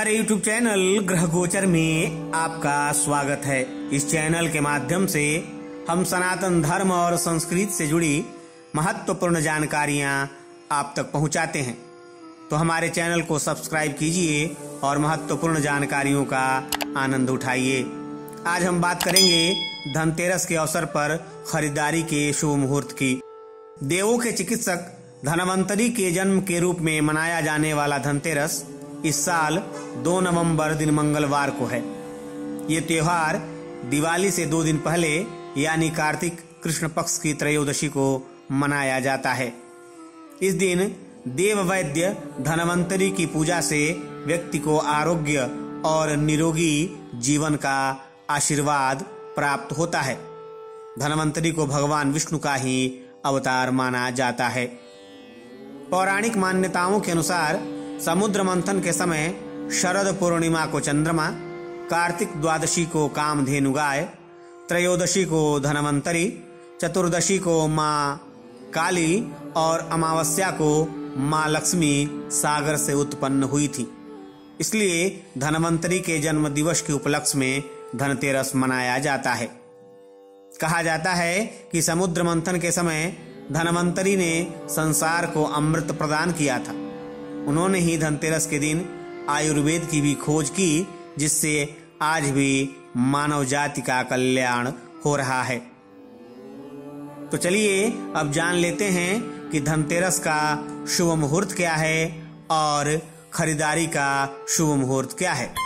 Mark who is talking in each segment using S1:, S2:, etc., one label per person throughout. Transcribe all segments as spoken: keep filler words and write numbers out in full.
S1: हमारे YouTube channel ग्रह गोचर में आपका स्वागत है। इस चैनल के माध्यम से हम सनातन धर्म और संस्कृति से जुड़ी महत्वपूर्ण जानकारियां आप तक पहुंचाते हैं, तो हमारे चैनल को सब्सक्राइब कीजिए और महत्वपूर्ण जानकारियों का आनंद उठाइए। आज हम बात करेंगे धनतेरस के अवसर पर खरीदारी के शुभ मुहूर्त की। देवों के चिकित्सक धनवंतरी के जन्म के रूप में मनाया जाने वाला धनतेरस इस साल दो नवंबर दिन मंगलवार को है। ये त्योहार दिवाली से दो दिन पहले यानी कार्तिक कृष्ण पक्ष की त्रयोदशी को मनाया जाता है। इस दिन देव वैद्य धनवंतरी की पूजा से व्यक्ति को आरोग्य और निरोगी जीवन का आशीर्वाद प्राप्त होता है। धनवंतरी को भगवान विष्णु का ही अवतार माना जाता है। पौराणिक मान्यताओं के अनुसार समुद्र मंथन के समय शरद पूर्णिमा को चंद्रमा, कार्तिक द्वादशी को कामधेनु गाय, त्रयोदशी को धनवंतरी, चतुर्दशी को माँ काली और अमावस्या को माँ लक्ष्मी सागर से उत्पन्न हुई थी। इसलिए धनवंतरी के जन्म दिवस के उपलक्ष्य में धनतेरस मनाया जाता है। कहा जाता है कि समुद्र मंथन के समय धनवंतरी ने संसार को अमृत प्रदान किया था। उन्होंने ही धनतेरस के दिन आयुर्वेद की भी खोज की, जिससे आज भी मानव जाति का कल्याण हो रहा है। तो चलिए अब जान लेते हैं कि धनतेरस का शुभ मुहूर्त क्या है और खरीदारी का शुभ मुहूर्त क्या है।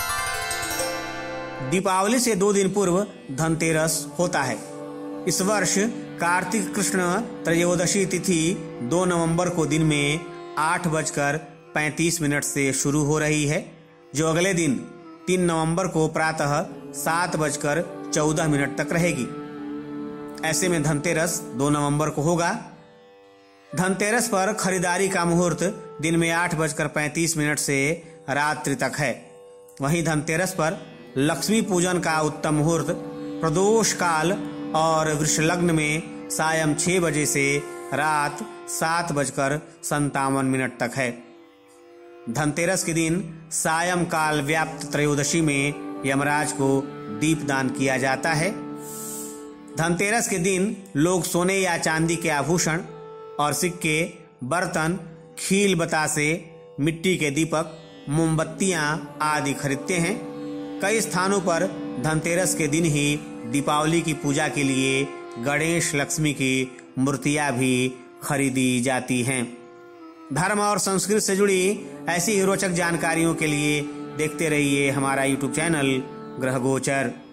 S1: दीपावली से दो दिन पूर्व धनतेरस होता है। इस वर्ष कार्तिक कृष्ण त्रयोदशी तिथि दो नवंबर को दिन में आठ बजकर पैंतीस मिनट से शुरू हो रही है, जो अगले दिन तीन नवंबर को प्रातः सात बजकर चौदह मिनट तक रहेगी। ऐसे में धनतेरस दो नवंबर को होगा। धनतेरस पर खरीदारी का मुहूर्त दिन में आठ बजकर पैंतीस मिनट से रात्रि तक है। वहीं धनतेरस पर लक्ष्मी पूजन का उत्तम मुहूर्त प्रदोष काल और वृषलग्न में सायं छह बजे से रात सात बजकर संतावन मिनट तक है। धनतेरस के दिन सायं काल व्याप्त त्रयोदशी में यमराज को दीपदान किया जाता है। धनतेरस के दिन लोग सोने या चांदी के आभूषण और सिक्के, बर्तन, खील बतासे, मिट्टी के दीपक, मोमबत्तियां आदि खरीदते हैं। कई स्थानों पर धनतेरस के दिन ही दीपावली की पूजा के लिए गणेश लक्ष्मी की मूर्तियां भी खरीदी जाती हैं। धर्म और संस्कृति से जुड़ी ऐसी ही रोचक जानकारियों के लिए देखते रहिए हमारा यूट्यूब चैनल ग्रह गोचर।